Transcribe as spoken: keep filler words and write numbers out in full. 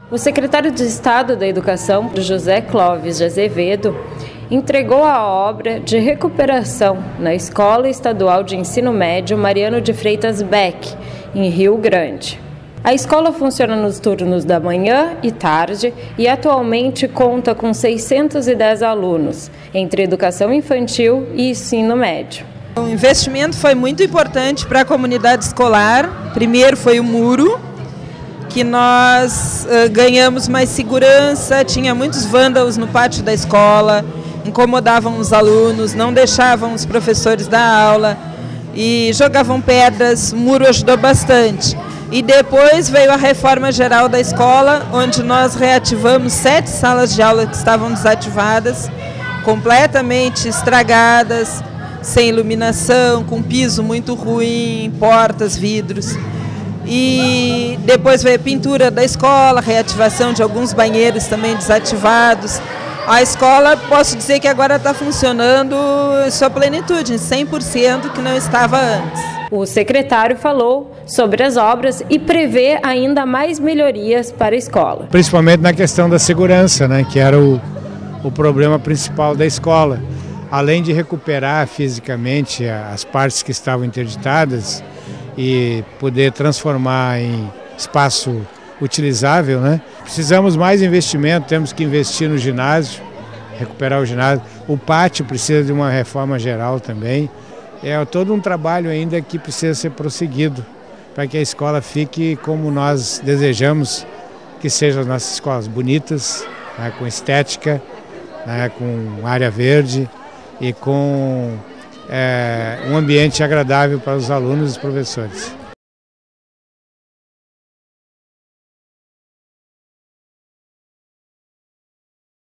O secretário de Estado da Educação, José Clóvis de Azevedo, entregou a obra de recuperação na Escola Estadual de Ensino Médio Mariano de Freitas Beck, em Rio Grande. A escola funciona nos turnos da manhã e tarde e atualmente conta com seiscentos e dez alunos, entre educação infantil e ensino médio. O investimento foi muito importante para a comunidade escolar. Primeiro foi o muro, que nós uh, ganhamos mais segurança, tinha muitos vândalos no pátio da escola, incomodavam os alunos, não deixavam os professores dar aula e jogavam pedras. O muro ajudou bastante. E depois veio a reforma geral da escola, onde nós reativamos sete salas de aula que estavam desativadas, completamente estragadas, sem iluminação, com piso muito ruim, portas, vidros. E depois veio a pintura da escola, reativação de alguns banheiros também desativados. A escola, posso dizer que agora está funcionando em sua plenitude, em cem por cento, que não estava antes. O secretário falou sobre as obras e prevê ainda mais melhorias para a escola. Principalmente na questão da segurança, né, que era o, o problema principal da escola. Além de recuperar fisicamente as partes que estavam interditadas e poder transformar em espaço utilizável, né? Precisamos mais investimento, temos que investir no ginásio, recuperar o ginásio. O pátio precisa de uma reforma geral também. É todo um trabalho ainda que precisa ser prosseguido para que a escola fique como nós desejamos que sejam as nossas escolas, bonitas, né, com estética, né, com área verde e com é, um ambiente agradável para os alunos e os professores.